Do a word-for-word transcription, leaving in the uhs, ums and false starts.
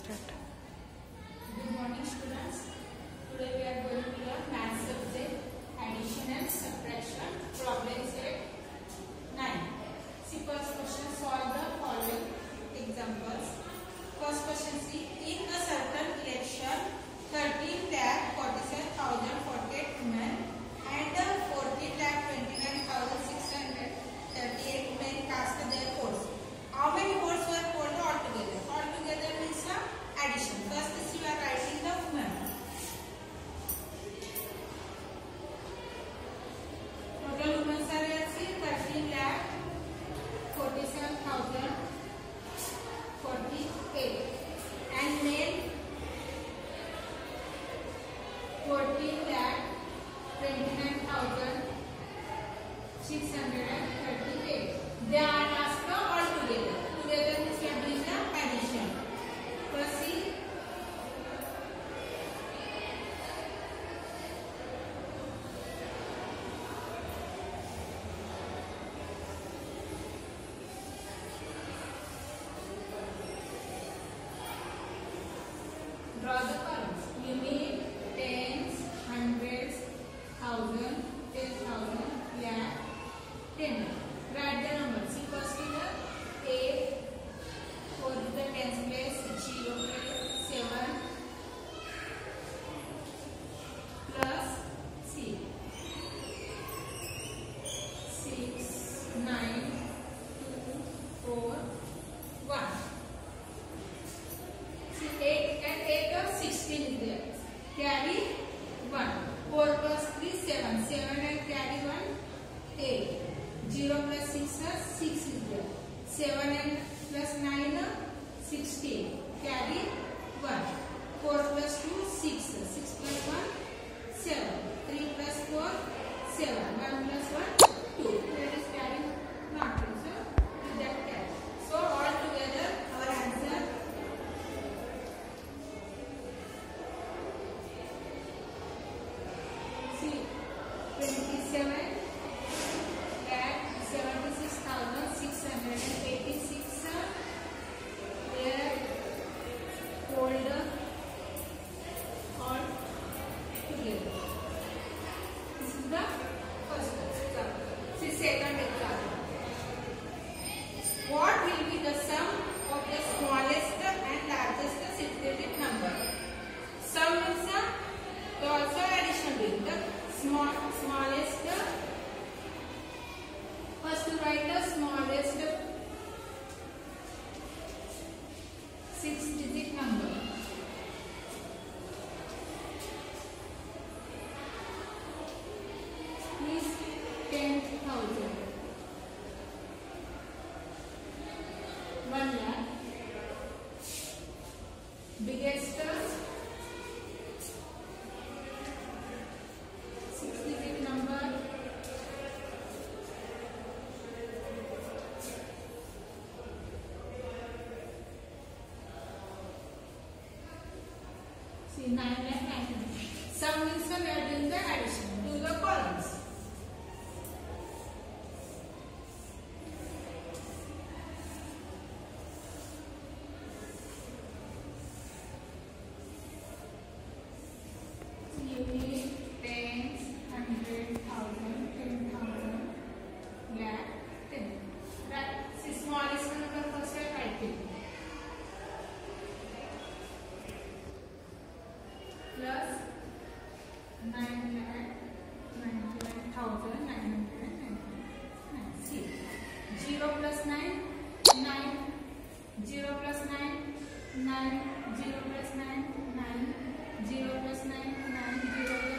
Start. Good morning, students. Today we are going to learn math subject addition and subtraction. Problem set nine. See, first question, solve the following examples. First question, see, in a certain election, thirteen lakh forty-seven thousand forty-eight women and fourteen lakh twenty-nine thousand six hundred thirty-eight men cast their votes. How many votes were polled altogether? Altogether means the addition. First, you are writing the women. Total women are thirteen lakh forty-seven thousand forty-eight and male fourteen lakh twenty-nine thousand six hundred thirty-eight. They are asked all together. Together means we are doing the addition. First, see. Draw the columns. You need tens, hundreds, thousand, ten thousand, lakh, ten. Write the numbers. See, first figure eight, four is the tens place, zero place, seven plus C, six, nine, two, four, one. See, eight and eight or sixteen is there. Carry one. four plus three, seven. seven and carry one, eight. zero plus six, six is there. seven and plus nine, sixteen. Carry one. four plus two, six. six plus one, seven. three plus four, seven. one plus one, two. That is carrying not two. So, with that carry. So, all together, our answer see twenty-seven lakh seventy-six thousand six hundred eighty-six were polled all together. This is the first example. See, second example. What will be the sum of the smallest and largest six-digit number? Sum means the also addition doing the small smallest. First to write the smallest six-digit number. Is ten thousand. One lakh. Biggest six-digit number. See, nine lakh ninety. Sum means we are doing the addition. Do the columns. So you need tens, hundred, thousand, ten thousand, lakh, ten. Right. See, smallest number first we are writing. Plus nine lakh ninety-nine thousand nine hundred ninety-nine. See, zero plus nine, nine. Zero plus nine, nine. Zero plus nine, nine. Zero plus nine, nine. Zero